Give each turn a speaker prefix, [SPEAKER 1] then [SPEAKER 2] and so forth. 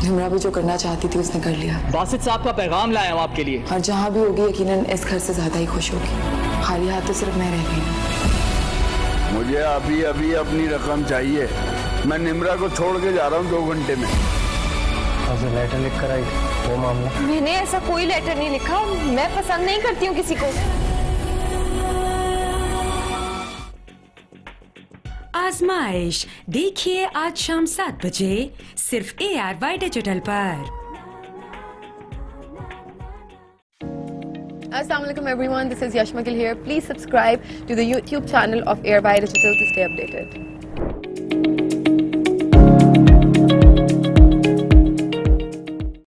[SPEAKER 1] निम्रा भी जो करना चाहती थी उसने कर लिया।
[SPEAKER 2] बासित साहब का पैगाम लाया हूँ आपके लिए।
[SPEAKER 1] और जहाँ भी होगी यकीनन इस घर से ज्यादा ही खुश होगी। खाली हाथ तो सिर्फ मैं रह गई हूँ।
[SPEAKER 3] मुझे अभी अभी अपनी रकम चाहिए। मैं निम्रा को छोड़ के जा रहा हूँ 2 घंटे में।
[SPEAKER 4] लेटर लिख कर आई वो मामला।
[SPEAKER 5] मैंने ऐसा कोई लेटर नहीं लिखा। मैं पसंद नहीं करती हूँ किसी को।
[SPEAKER 6] आजमाइश देखिए आज शाम 7 बजे सिर्फ ARY डिजिटल पर।
[SPEAKER 5] Assalamualaikum everyone, this is Yashma Gill here. Please subscribe to the YouTube channel of ARY Digital to stay updated.